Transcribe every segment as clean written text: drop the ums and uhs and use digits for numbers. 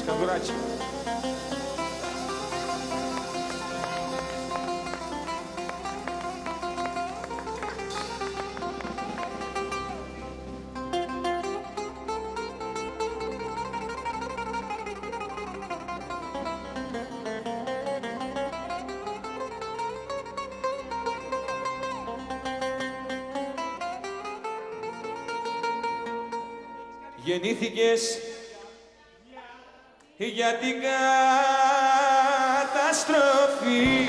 Καγκουράκι. Γεννήθηκες για την καταστροφή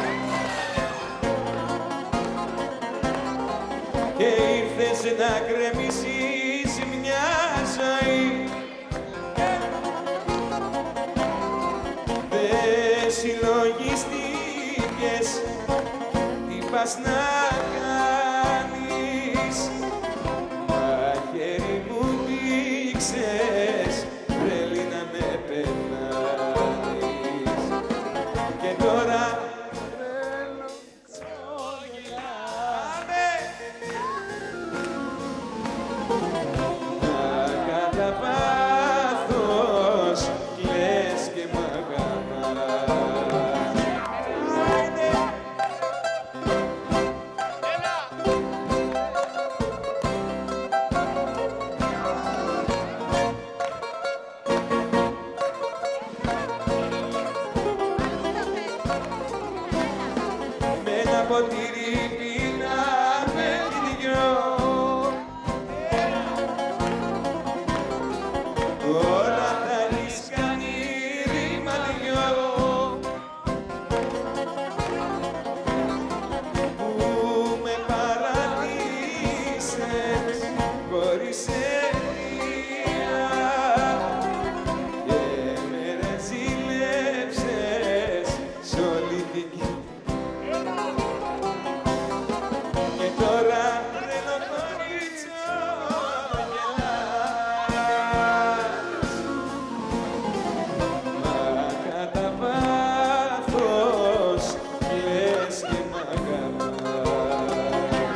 και ήρθες να γκρεμίσεις μια ζωή. Δεν συλλογιστήκες τι πας να κάνεις. Μαχαίρι μου δείξες, θέλει να με πεθάνεις. Και τώρα θέλω ξόγελάμε να κατά βάθος κλαις και μ' αγαπάς. Με ένα ποτήρι πίναμε την δυο, όλα τα έχεις κάνει ρήμα δυο, που με παρατήσες χωρίς αιτία και με ρεζίλεψες σ' όλη την κοινωνία. Και τώρα θέλω κορίτσο γελάς, μα κατά βάθος κλαις και μ' αγαπάς.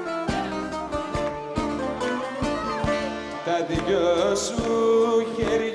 Τα δυο σου χέρια